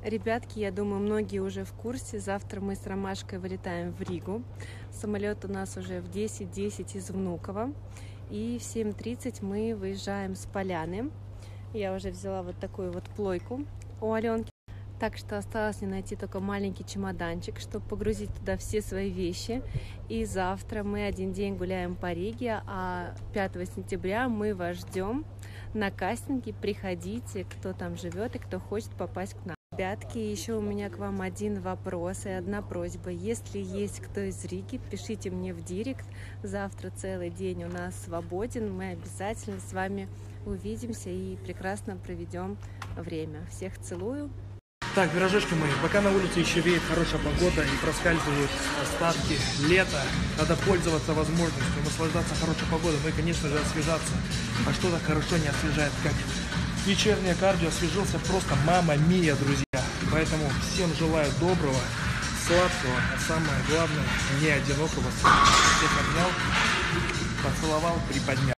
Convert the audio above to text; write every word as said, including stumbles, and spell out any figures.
Ребятки, я думаю, многие уже в курсе. Завтра мы с Ромашкой вылетаем в Ригу. Самолет у нас уже в десять десять из Внуково. И в семь тридцать мы выезжаем с Поляны. Я уже взяла вот такую вот плойку у Аленки. Так что осталось мне найти только маленький чемоданчик, чтобы погрузить туда все свои вещи. И завтра мы один день гуляем по Риге, а пятого сентября мы вас ждем на кастинге. Приходите, кто там живет и кто хочет попасть к нам. Ребятки, еще у меня к вам один вопрос и одна просьба. Если есть кто из Риги, пишите мне в директ. Завтра целый день у нас свободен. Мы обязательно с вами увидимся и прекрасно проведем время. Всех целую. Так, пирожочки мои, пока на улице еще веет хорошая погода и проскальзывают остатки лета, надо пользоваться возможностью, наслаждаться хорошей погодой, ну и, конечно же, освежаться. А что так хорошо не освежает, как вечернее кардио? Освежился просто мама мия, друзья. Поэтому всем желаю доброго, сладкого, а самое главное, не одинокого. Всех обнял, поцеловал, приподнял.